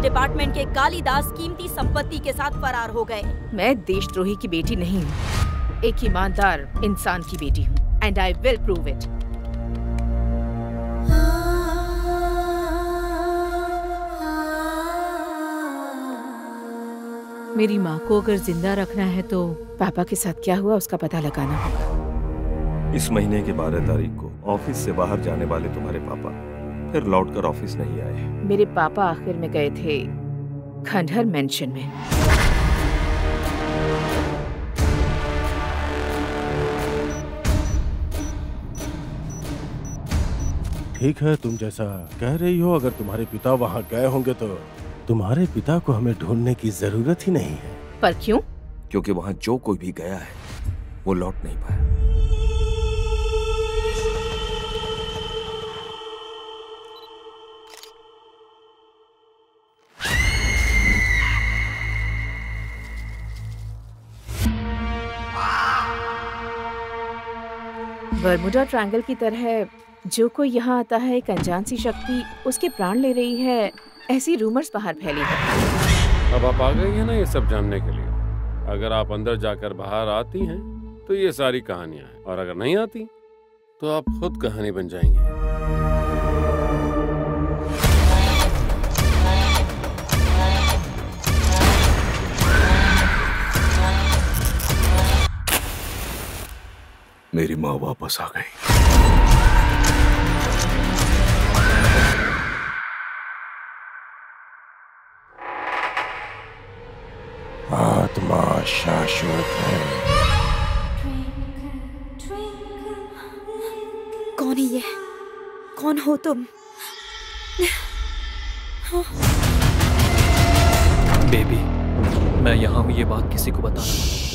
Department के कालीदास कीमती संपत्ति के साथ फरार हो गए। मैं देशद्रोही की बेटी नहीं हूँ, एक ईमानदार इंसान की बेटी हूँ, and I will prove it. मेरी माँ को अगर जिंदा रखना है तो पापा के साथ क्या हुआ उसका पता लगाना होगा। इस महीने के 12 तारीख को ऑफिस से बाहर जाने वाले तुम्हारे पापा फिर लौटकर ऑफिस नहीं आए। मेरे पापा आखिर में गए थे खंडहर मेंशन में। ठीक है, तुम जैसा कह रही हो, अगर तुम्हारे पिता वहाँ गए होंगे तो तुम्हारे पिता को हमें ढूंढने की जरूरत ही नहीं है। पर क्यों? क्योंकि वहाँ जो कोई भी गया है वो लौट नहीं पाया। बर्मुडा ट्रायंगल की तरह जो कोई यहाँ आता है एक अनजान सी शक्ति उसके प्राण ले रही है, ऐसी रूमर्स बाहर फैली है। अब आप आ गई हैं ना ये सब जानने के लिए। अगर आप अंदर जाकर बाहर आती हैं तो ये सारी कहानियां हैं, और अगर नहीं आती तो आप खुद कहानी बन जाएंगी। मेरी माँ वापस आ गई। आत्मा शाश्वत है। कौन है ये? कौन हो तुम? बेबी, मैं यहाँ हूँ, ये बात किसी को बताना।